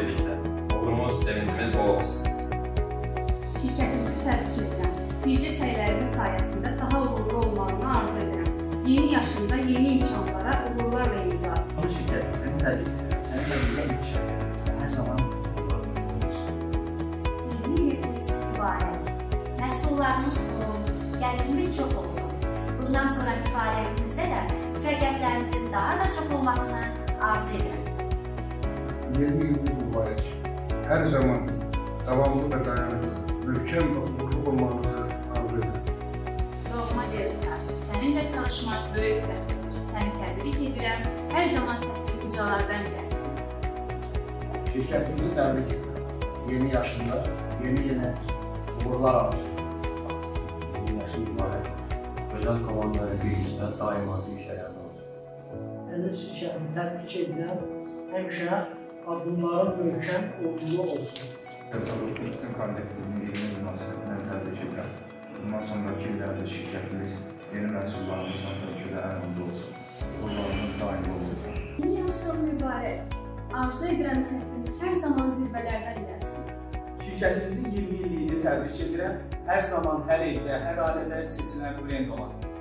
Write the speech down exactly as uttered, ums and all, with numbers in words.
birlikdə. Uğurumuz, sevincimiz bol olsun. Şirkətimizi təbrik edirəm. Bircə səylərimiz sayəsində daha uğurlu olmağını arzu edirəm. Yeni yaşında yeni imkanlara uğurlarla imza. Bu şirkətimizin təbrikləri, səni təbriklə inkişaf edir. Hər zaman uğurlarımız olsun. Yeni ilimiz mübarək. Məhsullarımız bol, gəlirimiz çox olsun. Bundan sonraki fəaliyyətimizdə də müvəqqətilərimizin daha da çox olmasını arzu edirəm. Yeni ilimiz mübarək. Hər zaman davamlı və dayanıqlı, möhkəm və uğurlu olmağınızı arzu edirəm. Doğma Delta, səninlə çalışmaq böyük fərqdir. Səni təbrik edirəm, hər zaman səsin ucalardan gəlsin. Şirkətimizi təbrik edirəm. Yeni yaşında, yeni yeni uğurlar arzu edirəm. Yeni yaşın mübarək olsun. Gözəl komandaya birlikdə daima düşərəm olsun. Əziz şirkətimi təbrik edirəm. Həmişə addımların möhkəm olduğu olsun. Bütün kollektivini yeni münasibətilə təbrik edirəm. Bundan sonraki illərdə şirkətimiz yeni məhsullarımızla ölkədə ən uğurlu olsun. Uğurlarımız daim olsun. Yeni yaşın mübarək. Arzu edirəm səsin hər zaman zirvələrdən gəlsin. Şirkətimizin iyirmi illiyini təbrik edirəm. Hər zaman, hər evdə, hər ailədə seçilən brend olan